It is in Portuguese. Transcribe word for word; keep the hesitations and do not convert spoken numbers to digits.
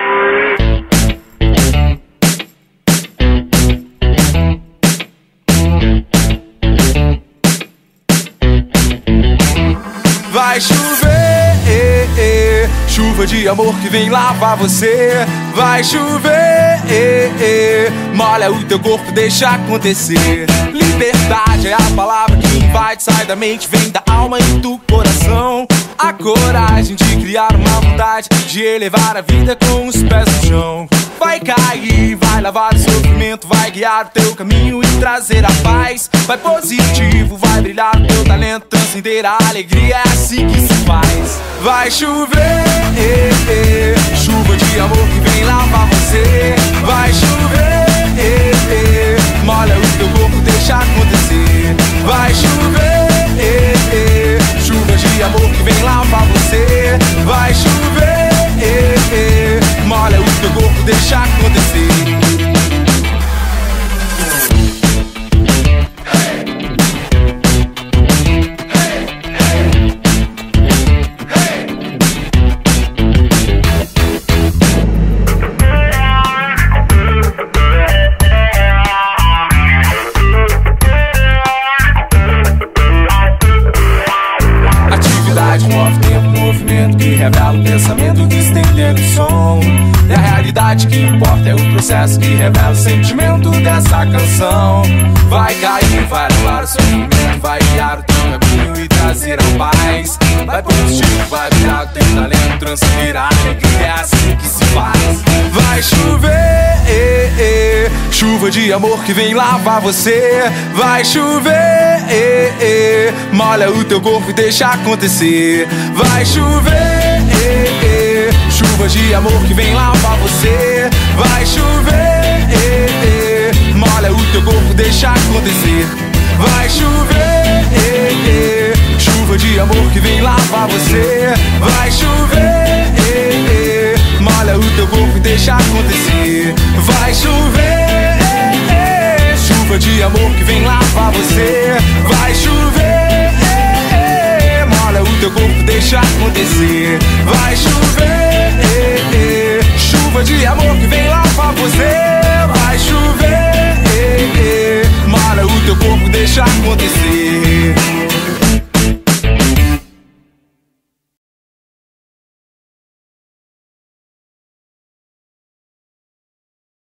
Vai chover, eh, eh, chuva de amor que vem lavar você. Vai chover, eh, eh, molha o teu corpo, deixa acontecer. Liberdade é a palavra que invade, sai da mente, vem da alma e do coração. A coragem de criar uma vontade, de elevar a vida com os pés no chão. Vai cair, vai lavar o sofrimento, vai guiar o teu caminho e trazer a paz. Vai positivo, vai brilhar o teu talento, transcender a alegria, é assim que se faz. Vai chover, eh, eh, chuva de amor que vem lavar você. Vai chover, eh, eh, molha o teu corpo, deixa acontecer. Vai chover, eh, eh, chuva de amor que vem lavar você. Vai chover, eh, eh, molha o teu corpo, deixa acontecer. Revela o pensamento que estende no som. E a realidade que importa é o processo que revela o sentimento dessa canção. Vai cair, vai levar o sofrimento, vai guiar o teu caminho e trazer a paz. Vai positivo, vai virar o teu talento, transferir a alegria, é assim que se faz. Vai chover, eh, eh, chuva de amor que vem lavar você. Vai chover, eh, eh, molha o teu corpo e deixa acontecer. Vai chover, eh, eh, chuva de amor que vem lavar você. Vai chover, eh, eh, molha o teu corpo, deixa acontecer. Vai chover, eh, eh, chuva de amor que vem lavar você. Vai chover, eh, eh, molha o teu corpo e deixa acontecer. Vai chover, eh, eh, chuva de amor que vem lavar você. Vai chover, eh, eh, molha o teu corpo, deixa acontecer. Vai chover, eh, eh, chuva de amor que vem lavar você. Vai chover,